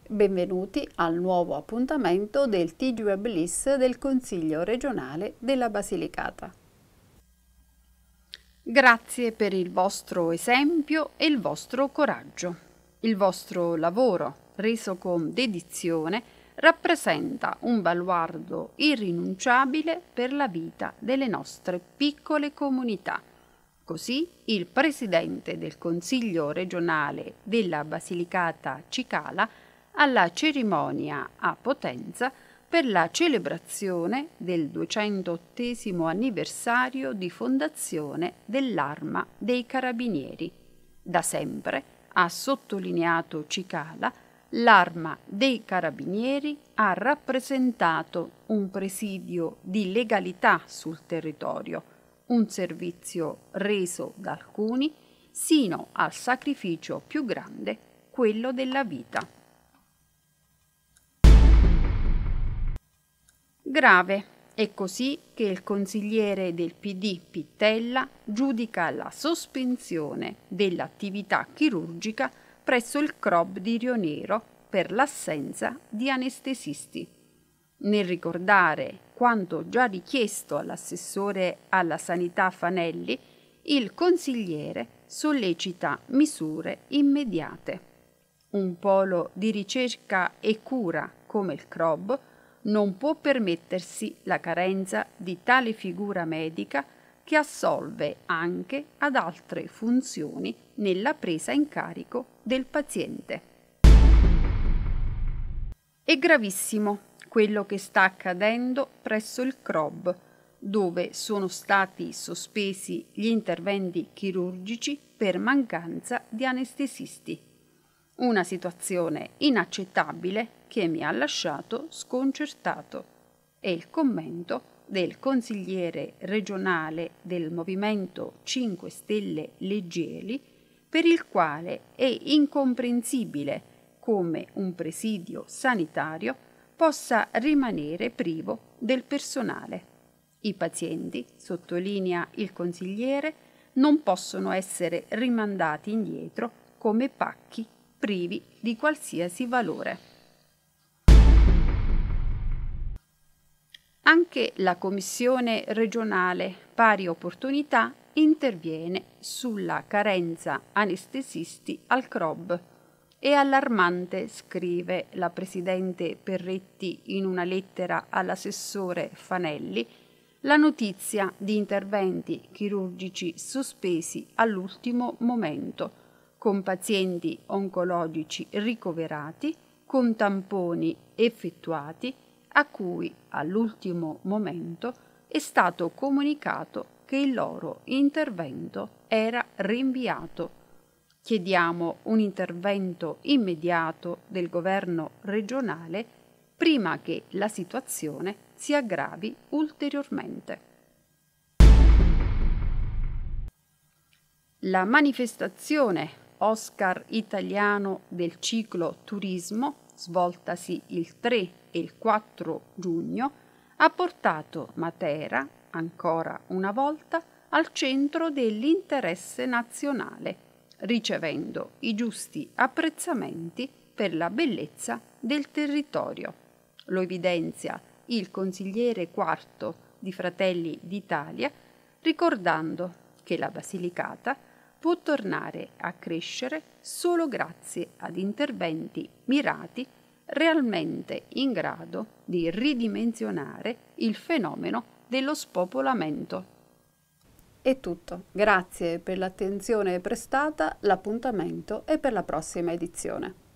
Benvenuti al nuovo appuntamento del TG Web LIS del Consiglio regionale della Basilicata. Grazie per il vostro esempio e il vostro coraggio. Il vostro lavoro, reso con dedizione, rappresenta un baluardo irrinunciabile per la vita delle nostre piccole comunità. Così il presidente del Consiglio regionale della Basilicata Cicala alla cerimonia a Potenza per la celebrazione del 208° anniversario di fondazione dell'Arma dei Carabinieri. Da sempre, ha sottolineato Cicala, l'Arma dei Carabinieri ha rappresentato un presidio di legalità sul territorio, un servizio reso da alcuni sino al sacrificio più grande, quello della vita. Grave, è così che il consigliere del PD Pittella giudica la sospensione dell'attività chirurgica presso il CROB di Rio Nero per l'assenza di anestesisti. Nel ricordare quanto già richiesto all'assessore alla sanità Fanelli, il consigliere sollecita misure immediate. Un polo di ricerca e cura come il CROB non può permettersi la carenza di tale figura medica che assolve anche ad altre funzioni nella presa in carico del paziente. È gravissimo quello che sta accadendo presso il CROB, dove sono stati sospesi gli interventi chirurgici per mancanza di anestesisti. Una situazione inaccettabile che mi ha lasciato sconcertato. È il commento del consigliere regionale del Movimento 5 Stelle Leggieli, per il quale è incomprensibile come un presidio sanitario possa rimanere privo del personale. I pazienti, sottolinea il consigliere, non possono essere rimandati indietro come pacchi privi di qualsiasi valore. Anche la Commissione regionale Pari Opportunità interviene sulla carenza anestesisti al CROB. È allarmante, scrive la presidente Perretti in una lettera all'assessore Fanelli, la notizia di interventi chirurgici sospesi all'ultimo momento, con pazienti oncologici ricoverati, con tamponi effettuati, a cui all'ultimo momento è stato comunicato che il loro intervento era rinviato. Chiediamo un intervento immediato del governo regionale prima che la situazione si aggravi ulteriormente. La manifestazione Oscar italiano del ciclo turismo, svoltasi il 3 e il 4 giugno, ha portato Matera, ancora una volta, al centro dell'interesse nazionale, ricevendo i giusti apprezzamenti per la bellezza del territorio. Lo evidenzia il consigliere quarto di Fratelli d'Italia, ricordando che la Basilicata può tornare a crescere solo grazie ad interventi mirati realmente in grado di ridimensionare il fenomeno dello spopolamento. È tutto. Grazie per l'attenzione prestata, l'appuntamento è per la prossima edizione.